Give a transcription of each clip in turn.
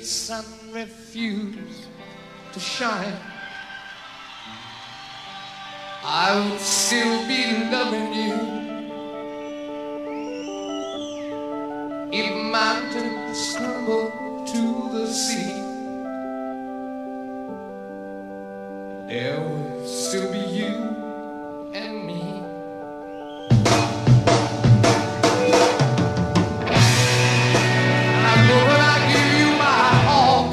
sun refused to shine, I would still be loving you. If mountains crumble to the sea, there will still be you and me. I know when I give you my all,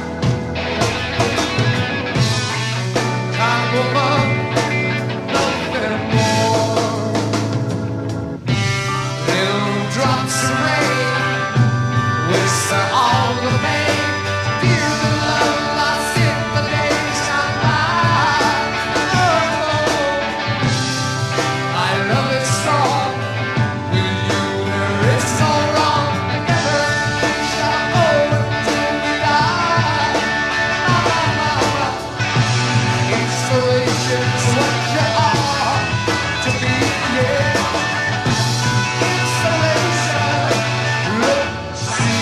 time will love nothing more. Little drops of rain whisper all the pain. Feel the love lost in the days gone by. I love it strong. With you there is no wrong. Together we shall go until we die. Inspiration's what you are to me, yeah. Inspiration, look, see.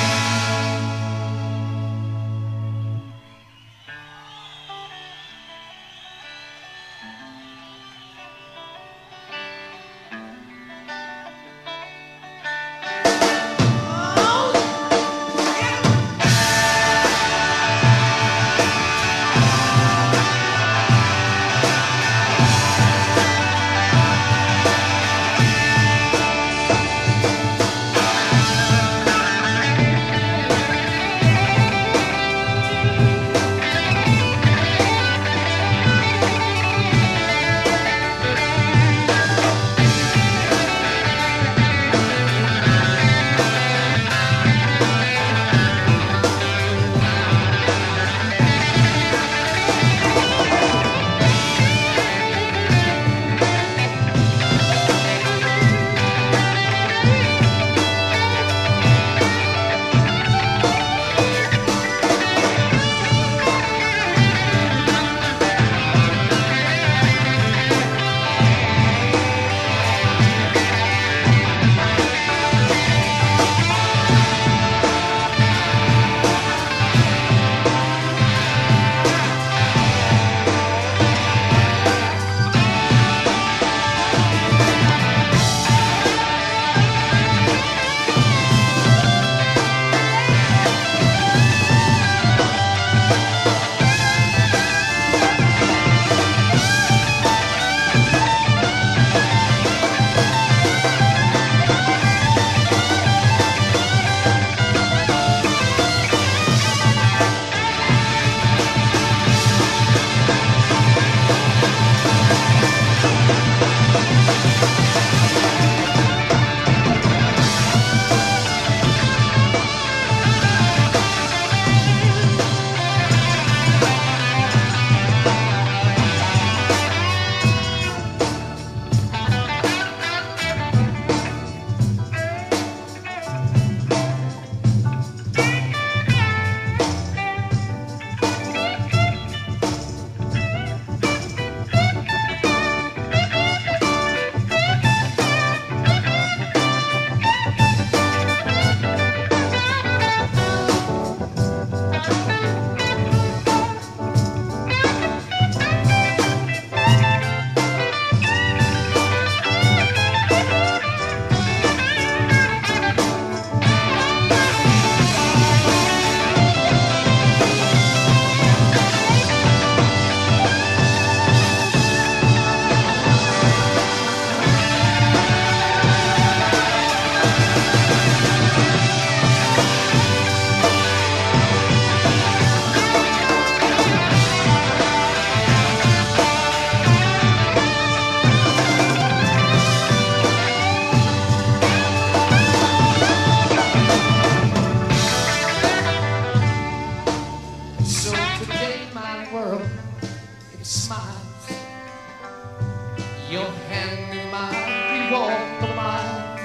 Your hand in mine, we walk the miles.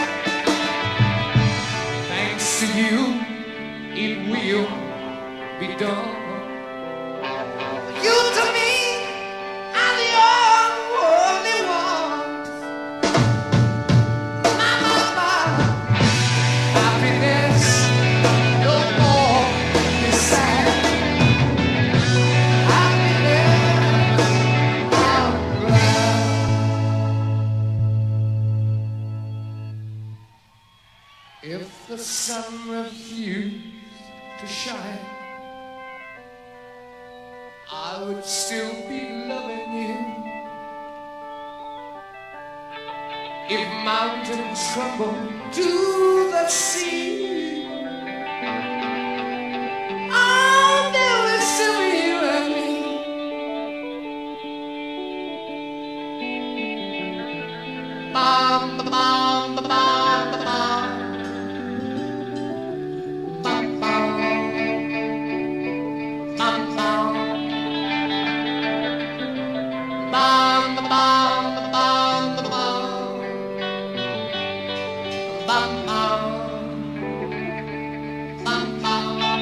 Thanks to you, it will be done. You to me are the only one. My happiness, no more the sun refused to shine, I would still be loving you. If mountains crumble to the sea, I'll never still be you and me. Bam, ba, bam, ba, bam, ba, bam. Bam, bam. Bam, bam. Bam, ba, bam, ba, bam, ba, bam. Bam, bam. Bam, bam.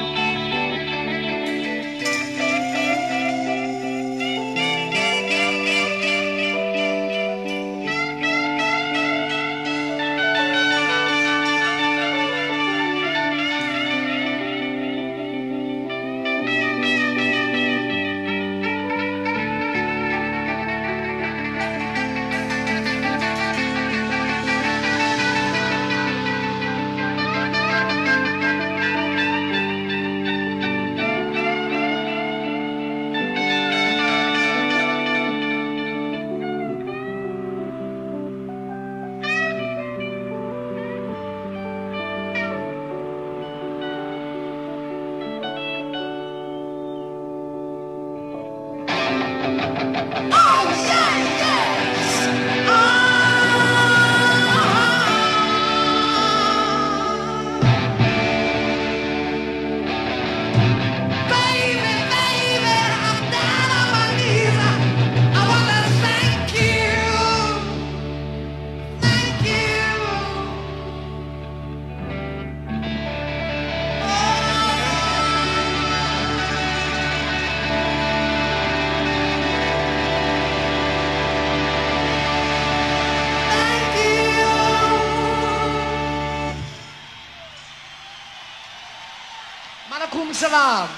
Malakum salam.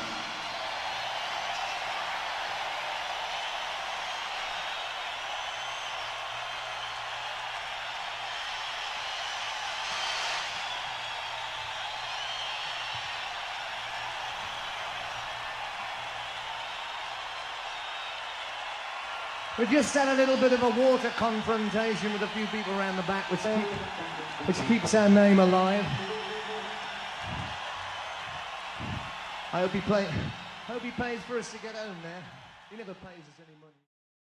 We've just had a little bit of a water confrontation with a few people around the back, which keeps our name alive. I hope he pays for us to get home there. He never pays us any money.